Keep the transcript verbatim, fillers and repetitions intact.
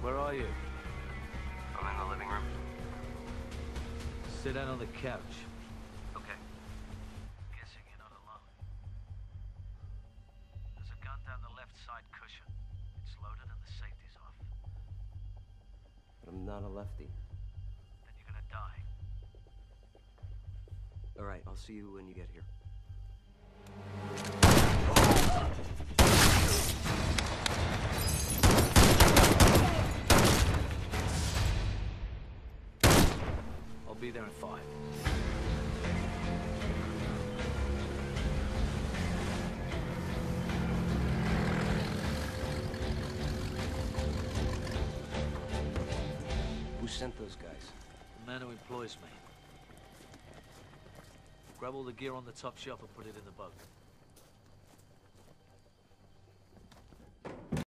Where are you? I'm in the living room. Sit down on the couch. Okay. Guessing you're not alone. There's a gun down the left side cushion. It's loaded and the safety's off. But I'm not a lefty. Then you're gonna die. All right, I'll see you when you get here. I'll be there in five. Who sent those guys? The man who employs me. Grab all the gear on the top shelf and put it in the boat.